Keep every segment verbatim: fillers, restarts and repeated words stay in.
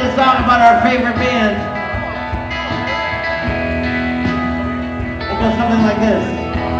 a song about our favorite band. It goes something like this.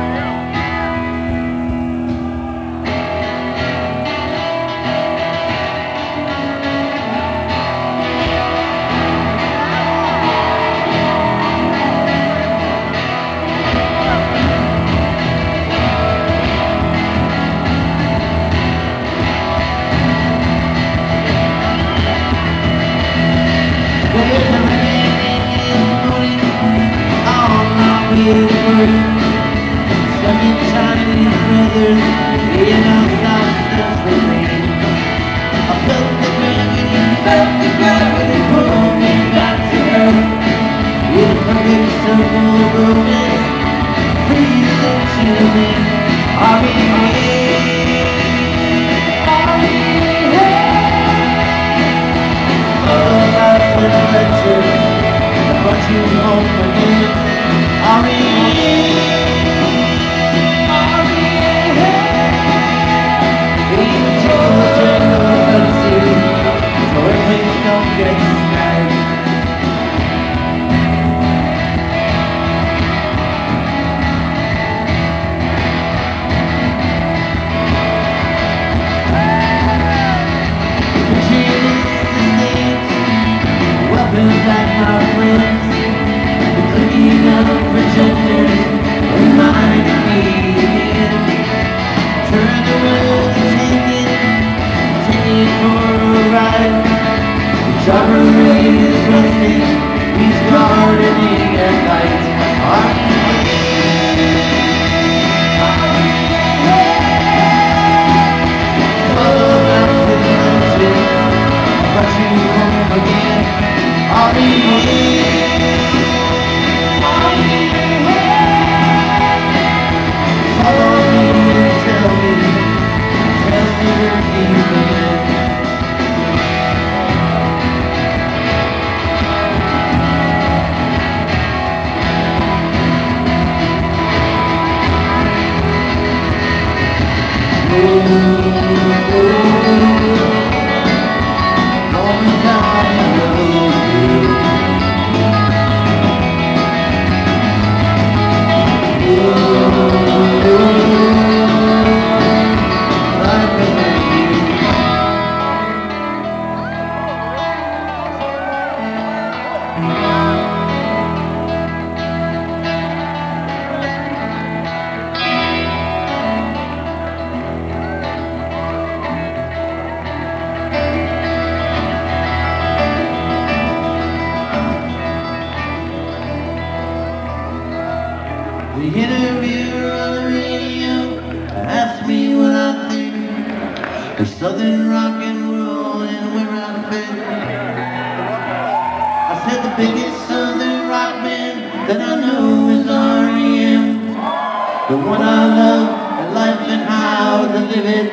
biggest southern rock band that I know is R E M. The one I love, and life and how to live it.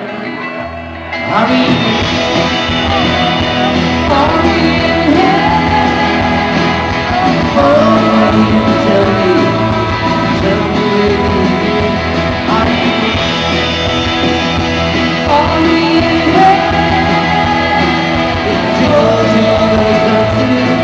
R E M. R E M. Oh, you tell me, tell me where you've been. R E M. R E M. It tells you what to do.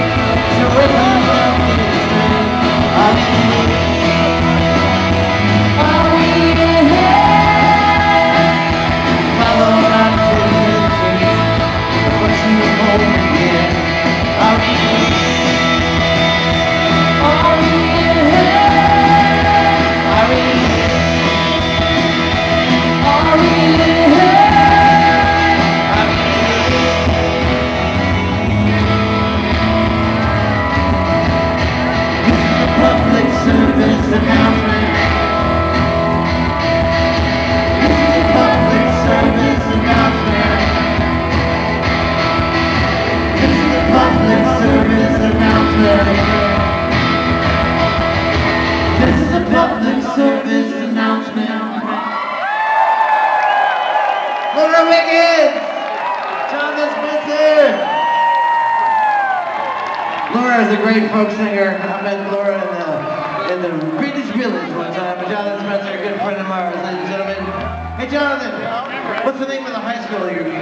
Laura is a great folk singer. I met Laura in the, in the British Village one time. Jonathan Spencer, a good friend of ours, ladies and gentlemen. Hey, Jonathan, what's the name of the high school you